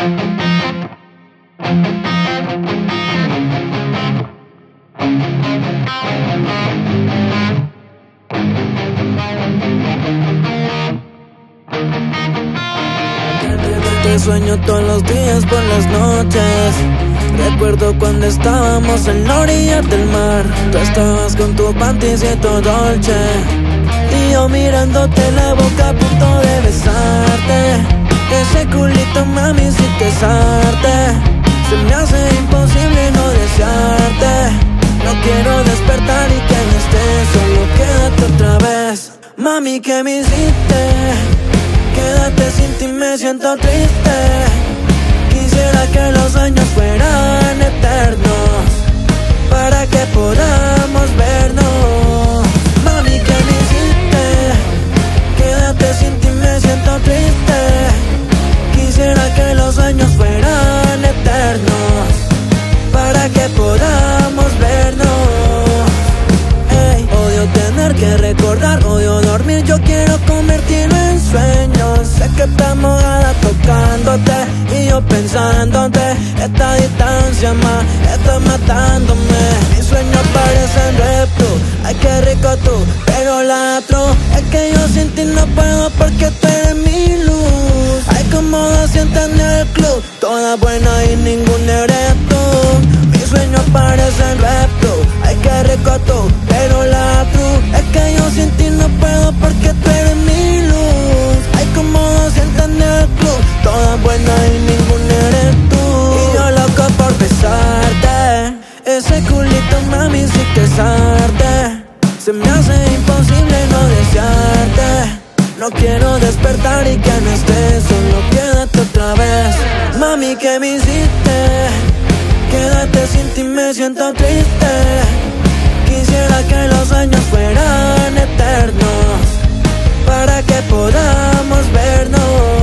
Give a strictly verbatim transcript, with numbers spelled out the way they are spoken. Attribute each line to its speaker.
Speaker 1: Te sueño todos los días por las noches. Recuerdo cuando estábamos en la orilla del mar. Tú estabas con tu panticito dolce y yo mirándote la boca a punto de besarte. Ese culito, mami, si te sarte. Se me hace imposible no desearte. No quiero despertar y que no estés, solo quédate otra vez. Mami, ¿qué me hiciste? Quédate, sin ti me siento triste. Quisiera que los años fueran eternos para que podamos vernos. Mami, ¿qué me hiciste? Quédate, sin ti me siento triste. Quisiera que los años fueran eternos para que podamos vernos. Ey, odio tener que recordar, odio dormir, yo quiero convertirlo en sueños. Sé que estás mojada tocándote y yo pensándote. Esta distancia más está matándome. Mis sueños parecen repto. Ay, qué rico tú, pero la otro es que yo sin ti no puedo porque tú eres mi luz. Ay, como doscientos en el club, toda buena y ninguna eres tú. Mis sueños parecen repto. Ay, qué rico tú, pero la otro es que yo sin ti no puedo porque tú eres mi luz. Ay, como doscientos en el club, toda buena y ninguna eres tú. Y yo loco por besarte. Ese culito, mami, si te sarte. Se me hace imposible no desearte. No quiero despertar y que no estés, solo quédate otra vez. Mami, ¿qué me hiciste? Quédate, sin ti me siento triste. Quisiera que los años fueran eternos para que podamos vernos.